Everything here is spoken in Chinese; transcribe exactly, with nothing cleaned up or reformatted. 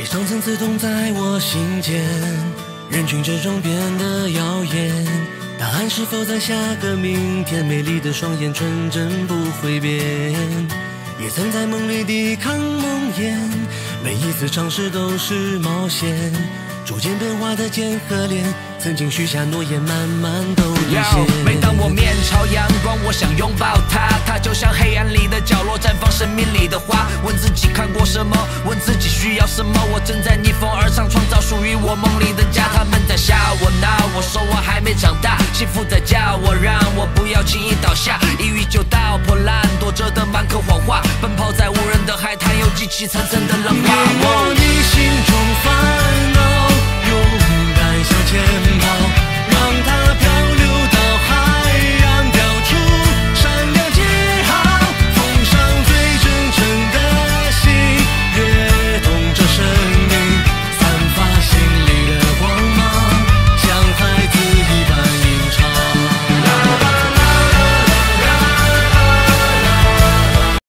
悲伤层次冻在我心间，人群之中变得耀眼。答案是否在下个明天？美丽的双眼纯真不会变，也曾在梦里抵抗梦魇，每一次尝试都是冒险。逐渐变化的肩和脸，曾经许下诺言，慢慢都兑现。 每当我面朝阳光，我想拥抱它，它就像黑暗里的角落，绽放生命里的花。问自己看过什么，问自己需要什么，我正在逆风而上，创造属于我梦里的家。他们在笑我闹，我说我还没长大，幸福在叫我，让我不要轻易倒下。一遇就到破烂，躲着的满口谎话，奔跑在无人的海滩，有激起层层的浪花。 越过你心中发